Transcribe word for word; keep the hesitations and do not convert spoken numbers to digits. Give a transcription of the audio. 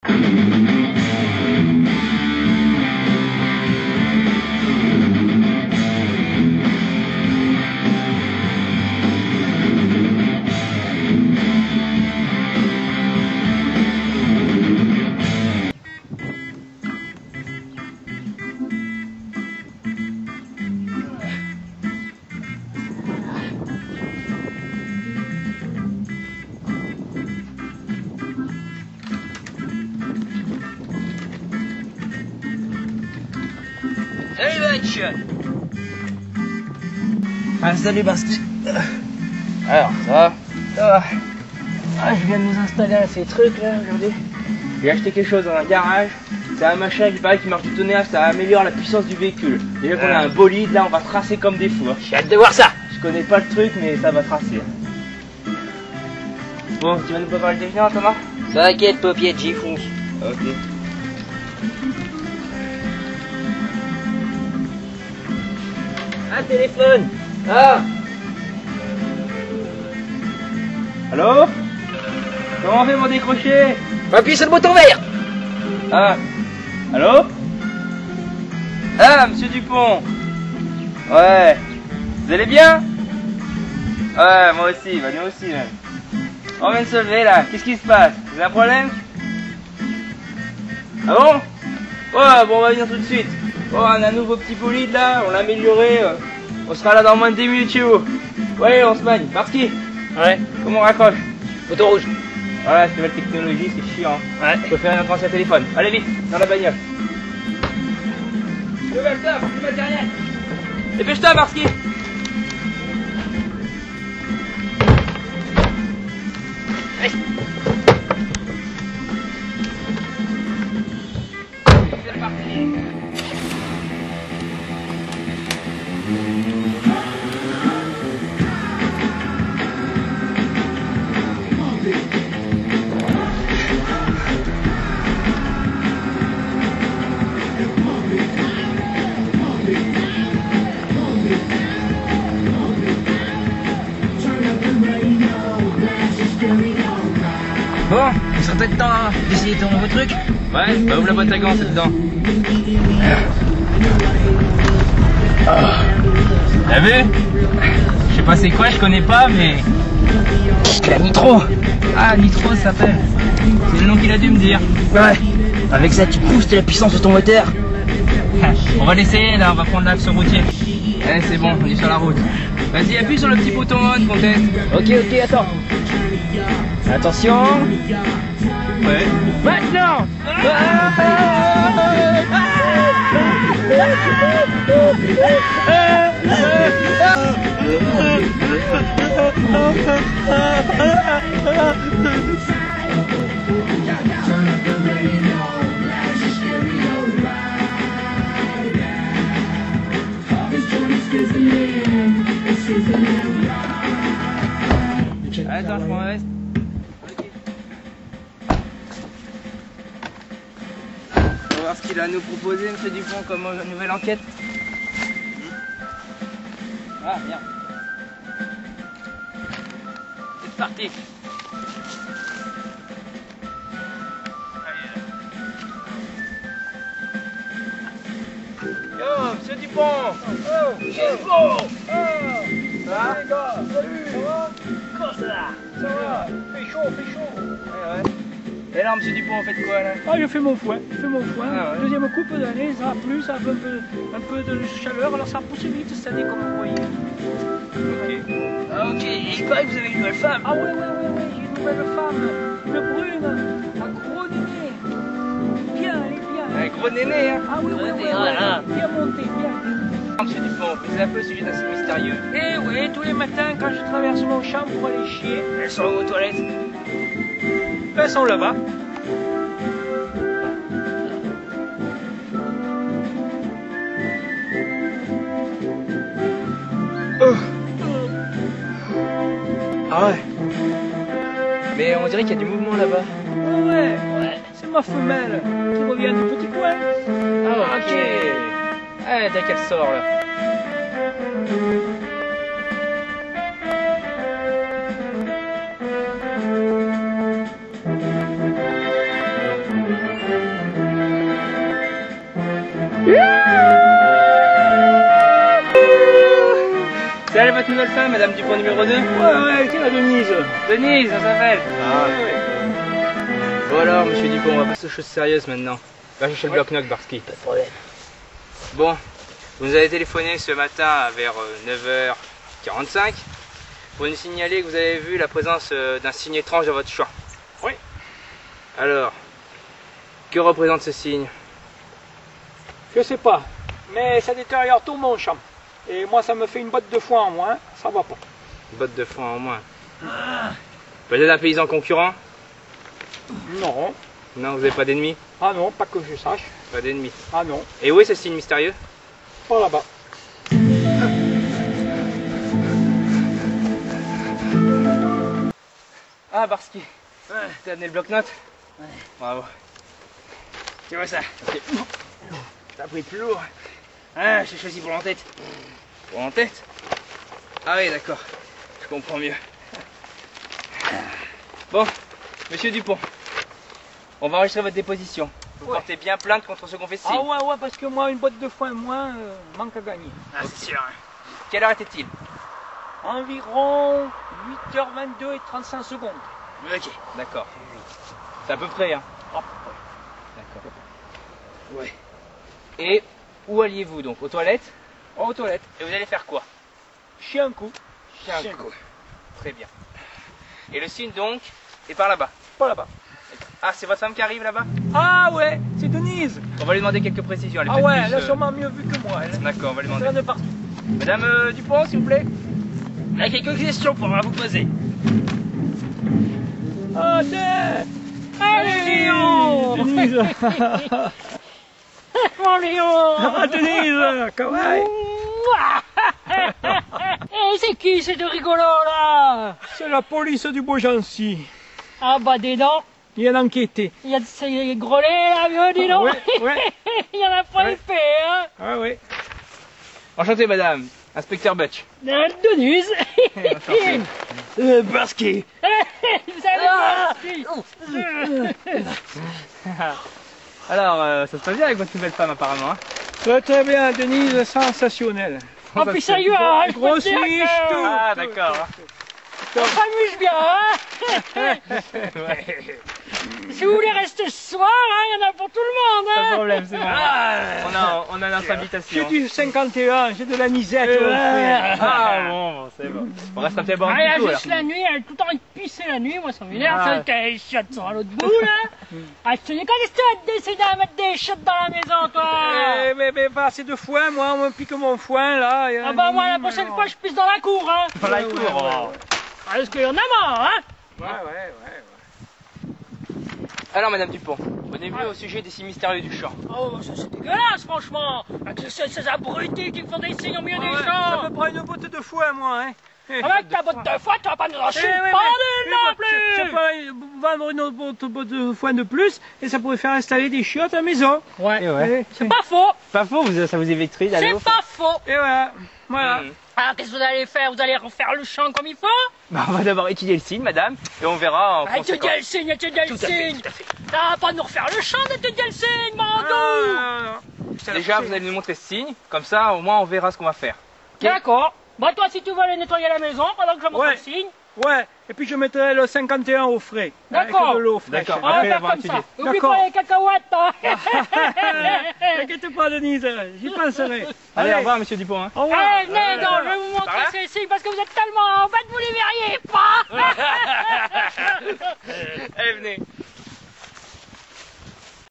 Salut Match. Ah salut Basti. Alors ça va? Ça va. Ah, je viens de nous installer à ces trucs là, regardez. J'ai acheté quelque chose dans un garage. C'est un machin qui paraît qui marche du tonnerre, ça améliore la puissance du véhicule. Déjà qu'on a un bolide, là on va tracer comme des fous. Hein. J'ai hâte de voir ça. Je connais pas le truc mais ça va tracer. Bon, tu vas nous préparer le déjeuner Thomas? T'inquiète Popiette, j'y fonce. Ok. Un téléphone. Ah. Allô? Comment on fait pour décrocher? Appuie sur le bouton vert. Ah. Allô? Ah, monsieur Dupont. Ouais. Vous allez bien? Ouais, moi aussi, bah nous aussi même. On vient de se lever là, qu'est-ce qui se passe? Vous avez un problème? Ah bon? Ouais, bon on va venir tout de suite. Bon, on a un nouveau petit bolide là, on l'a amélioré. euh, On sera là dans moins de dix minutes chez vous. Ouais, on se magne. Marski? Ouais. Comment on raccroche? Bouton rouge. Voilà, cette nouvelle technologie, c'est chiant. Ouais. Je peux faire un ancien téléphone. Allez vite, dans la bagnole. Nouvelle table, du matériel. Dépêche-toi, Marski. Allez. C'est parti. Bon, il serait peut-être temps d'essayer ton nouveau truc. Ouais, bah ouvre la boîte à gants, c'est dedans. T'as vu? Je sais pas c'est quoi, je connais pas, mais... La nitro. Ah, Nitro ça s'appelle. C'est le nom qu'il a dû me dire. Ouais. Avec ça, tu boostes la puissance de ton moteur. On va l'essayer là, on va prendre l'axe routier. Eh, c'est bon, on est sur la route. Vas-y, appuie sur le petit bouton on qu'on teste. Ok, ok, attends. Attention. Ouais. Maintenant. Attends, je prends un reste. On va voir ce qu'il a à nous proposer, monsieur Dupont, comme euh, nouvelle enquête. Ah, bien. C'est parti. Yo, monsieur Dupont. Oh, monsieur Dupont. Oh. Ça va? Les gars, salut, ça va? Comment ça va? Ça va? Fait chaud, fait chaud. Ouais, ouais. Et là, monsieur Dupont, vous faites quoi là? Ah, je fais mon foin, je fais mon foin. Ah, ouais. Deuxième coupe d'année, ça a plu, ça a un peu, un peu de chaleur, alors ça a poussé vite cette année, comme vous voyez. Ok. Ah, ok. Et il paraît que vous avez une nouvelle femme. Ah, ouais, ouais, ouais, ouais, j'ai une nouvelle femme, une brune, un gros néné. Bien, elle est bien. Un gros néné, hein? Ah, oui, oui, oui, Néné, voilà. bien monté, bien. Monsieur Dupont, vous savez un peu au sujet d'un site mystérieux. Eh oui, tous les matins, quand je traverse mon champ pour aller chier, Elles sont où, aux toilettes? elles sont là-bas. Oh. Ah ouais. Mais on dirait qu'il y a du mouvement là-bas. Oh, ouais, ouais, c'est ma femelle qui revient du petit coin. Ah ok. Ah, dès qu'elle sort là. C'est elle votre nouvelle femme, Madame Dupont numéro deux? Ouais, ouais, c'est la Denise. Denise, ça s'appelle. Ah, ouais. Bon alors, Monsieur Dupont, on va passer aux choses sérieuses maintenant. Va chercher le bloc-notes, Barski. Pas de problème. Bon, vous nous avez téléphoné ce matin vers neuf heures quarante-cinq pour nous signaler que vous avez vu la présence d'un signe étrange dans votre champ. Oui. Alors, que représente ce signe? Je sais pas, mais ça détériore tout mon champ. Et moi, ça me fait une botte de foin en moins, ça va pas. Une botte de foin en moins. Peut-être un paysan concurrent? Non. Non, vous n'avez pas d'ennemis? Ah non, pas que je sache. Pas d'ennemis. Ah non, Et où est ce signe mystérieux? pas là-bas. Ah, Barski, ouais. T'as amené le bloc-notes? Ouais. Bravo. Tu vois ça? Okay. T'as pris plus lourd. Ah, j'ai choisi pour l'entête. Pour l'entête? Ah oui, d'accord. Je comprends mieux. Bon, Monsieur Dupont, on va enregistrer votre déposition. Vous Ouais. portez bien plainte contre ce qu'on fait signe. Ah ouais, ouais, parce que moi, une botte de foin en moins, euh, manque à gagner. Ah, c'est sûr. Quelle heure était-il? Environ huit heures vingt-deux et trente-cinq secondes. Ok, d'accord. C'est à peu près, hein? Ah, D'accord. Ouais. Et où alliez-vous donc? Aux toilettes? aux toilettes. Et vous allez faire quoi? Chier un coup. Chier un coup. Très bien. Et le signe donc est par là-bas. Pas là-bas. Ah, c'est votre femme qui arrive là-bas? Ah ouais, c'est Denise. On va lui demander quelques précisions. Elle est Ah peut-être ouais, plus, elle a euh, sûrement mieux vu que moi. Elle D'accord, on va lui Elle demander. traîne partout. Madame euh, Dupont, s'il vous plaît. Il y a quelques questions pour vous poser. Ah, tiens. Allez, Léon. Denise. Mon Léon. Ah, Denise, kawaii. Eh, c'est qui ces deux rigolos là? C'est la police du Beaugency. Ah bah dis donc, Il y a enquêté. il y a de ces grelets là, vieux, dis donc. Ouais, ouais. Il y en a pas Ouais. épais, hein. Ah ouais. Enchanté, madame. Inspecteur Butch. Euh, Denise. Euh, Barski. Vous avez Ah. Alors, euh, ça se passe bien avec votre nouvelle femme apparemment. Hein? Très très bien, Denise, sensationnelle. Oh puis sérieux, hein, je peux te Grosse dire niche, que tout. Ah, d'accord. on s'amuse bien, hein. Ouais. Si vous voulez rester ce soir, hein, il y en a pour tout le monde, Pas de hein. problème, c'est bon. On a, on a notre J'ai invitation. du cinquante et un, j'ai de la misette. Euh, au frère. Ah bon, bon c'est bon. On reste un petit bon Ah, il y a petit coup, juste alors. la nuit, elle a tout le temps envie de pisser la nuit, moi ça m'énerve, Ah. ça qu'elle chiotte sur l'autre bout là. Ah, je te dis, quand est-ce que tu vas te décider à mettre des chiottes dans la maison, toi? Eh, mais, mais pas assez de foin, moi, on me pique mon foin là. et Ah un bah moi la minimum, prochaine alors. fois je pisse dans la cour, hein. Dans la Ouais, cour. ouais, ouais, oh. ouais. Ah, parce qu'il y en a marre, hein. Ouais, ouais, ouais. Alors, madame Dupont, venez-vous au sujet des signes mystérieux du champ? Oh, ça c'est dégueulasse, franchement. Avec ces, ces abrutis qui me font des signes au milieu Ah des ouais, champs. ça me prend une botte de foin, moi, hein. Avec ta botte de foin, tu vas pas nous en Eh, chier ouais, pas mais- d'une non mais Je, je plus. peux vendre une autre botte, botte de foin de plus et ça pourrait faire installer des chiottes à la maison. Ouais, Eh, c'est pas faux. Pas faux, vous, ça vous électrise d'aller au C'est pas faux. Et voilà, voilà. Mmh. Alors qu'est-ce que vous allez faire? Vous allez refaire le champ comme il faut? Bah, on va d'abord étudier le signe, madame, et on verra en Ah, étudier conséquence. le signe, étudier le Tout à fait, signe. tout à fait. Ça va pas nous refaire le champ d'étudier le signe, mon Ah, dos. non, non, non. Je te la Déjà, pousse. vous allez nous montrer ce signe, comme ça, au moins, on verra ce qu'on va faire. D'accord. Bah toi, si tu veux aller nettoyer la maison pendant que je montre Ouais. le signe, Ouais, et puis je mettrai le cinquante et un au frais. D'accord. Avec de l'eau fraîche. D'accord. on va Après faire l'avoir comme ça. étudié. Oublie D'accord. pas les cacahuètes, hein. T'inquiète pas, Denise, j'y penserai. Allez, au revoir, monsieur Dupont. Hein. Au revoir. Allez, venez, donc, je vais vous Par là montrer ces signes parce que vous êtes tellement en bête, vous les verriez pas. Allez, venez.